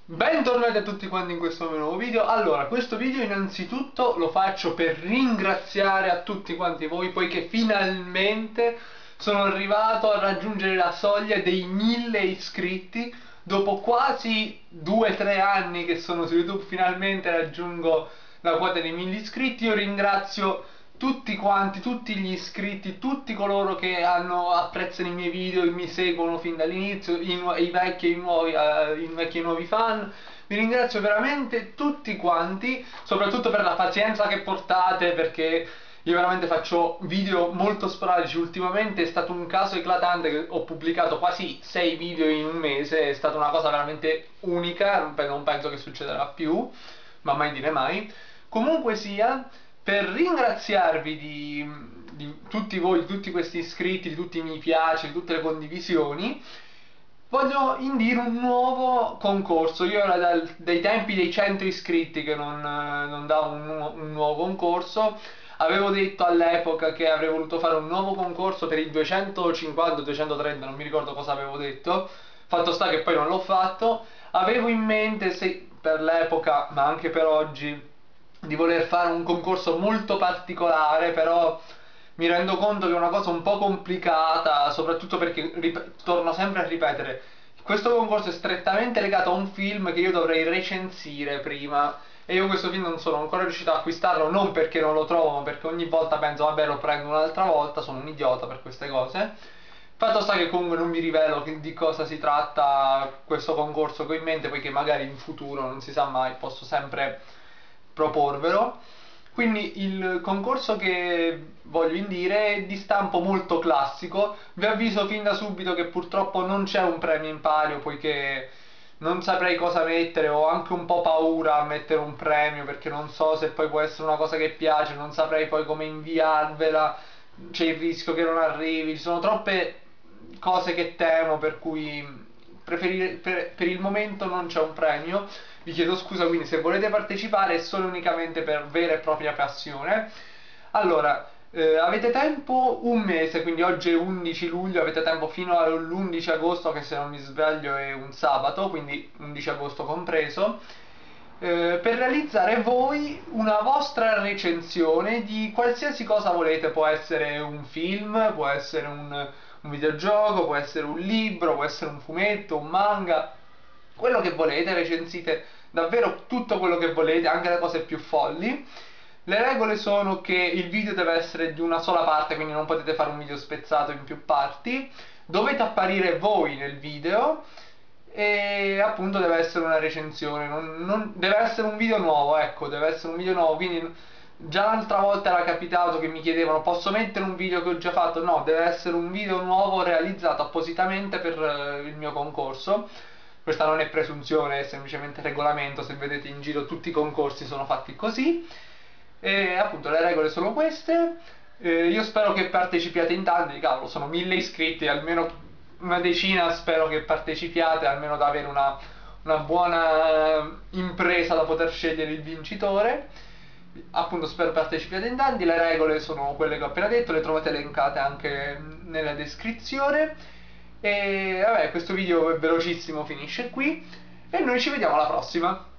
Bentornati a tutti quanti in questo nuovo video. Allora, questo video innanzitutto lo faccio per ringraziare a tutti quanti voi, poiché finalmente sono arrivato a raggiungere la soglia dei 1000 iscritti. Dopo quasi 2-3 anni che sono su YouTube, finalmente raggiungo la quota dei 1000 iscritti. Io ringrazio tutti quanti, tutti gli iscritti, tutti coloro che apprezzano i miei video e mi seguono fin dall'inizio, i vecchi e i nuovi fan. Vi ringrazio veramente tutti quanti, soprattutto per la pazienza che portate, perché io veramente faccio video molto sporadici. Ultimamente è stato un caso eclatante che ho pubblicato quasi 6 video in un mese, è stata una cosa veramente unica, non penso che succederà più, ma mai dire mai. Comunque sia, per ringraziarvi di tutti voi, di tutti questi iscritti, di tutti i mi piace, di tutte le condivisioni, voglio indire un nuovo concorso. Io era dai tempi dei 100 iscritti che non davo un nuovo concorso. Avevo detto all'epoca che avrei voluto fare un nuovo concorso per i 250-230, non mi ricordo cosa avevo detto. Fatto sta che poi non l'ho fatto. Avevo in mente, per l'epoca, ma anche per oggi, di voler fare un concorso molto particolare, però mi rendo conto che è una cosa un po' complicata, soprattutto perché, torno sempre a ripetere, questo concorso è strettamente legato a un film che io dovrei recensire prima, e io questo film non sono ancora riuscito ad acquistarlo, non perché non lo trovo, ma perché ogni volta penso, vabbè, lo prendo un'altra volta, sono un idiota per queste cose. Fatto sta che comunque non vi rivelo di cosa si tratta questo concorso che ho in mente, poiché magari in futuro, non si sa mai, posso sempre proporvelo. Quindi il concorso che voglio indire è di stampo molto classico. Vi avviso fin da subito che purtroppo non c'è un premio in palio, poiché non saprei cosa mettere, ho anche un po' paura a mettere un premio, perché non so se poi può essere una cosa che piace, non saprei poi come inviarvela, c'è il rischio che non arrivi, ci sono troppe cose che temo, per cui per il momento non c'è un premio. Vi chiedo scusa, quindi se volete partecipare è solo unicamente per vera e propria passione. Allora, avete tempo un mese, quindi oggi è 11 luglio, avete tempo fino all'11 agosto, che se non mi sbaglio è un sabato, quindi 11 agosto compreso, per realizzare voi una vostra recensione di qualsiasi cosa volete. Può essere un film, può essere un videogioco, può essere un libro, può essere un fumetto, un manga, quello che volete. Recensite davvero tutto quello che volete, anche le cose più folli. Le regole sono che il video deve essere di una sola parte, quindi non potete fare un video spezzato in più parti. Dovete apparire voi nel video e appunto deve essere una recensione, deve essere un video nuovo, ecco, deve essere un video nuovo, quindi già l'altra volta era capitato che mi chiedevano posso mettere un video che ho già fatto? No, deve essere un video nuovo realizzato appositamente per il mio concorso. Questa non è presunzione, è semplicemente regolamento. Se vedete in giro tutti i concorsi sono fatti così. E appunto le regole sono queste. Io spero che partecipiate in tanti, cavolo, sono 1000 iscritti, almeno una decina spero che partecipiate, almeno da avere una buona impresa da poter scegliere il vincitore. Appunto spero partecipiate in tanti. Le regole sono quelle che ho appena detto, le trovate elencate anche nella descrizione. E vabbè, questo video è velocissimo, finisce qui e noi ci vediamo alla prossima.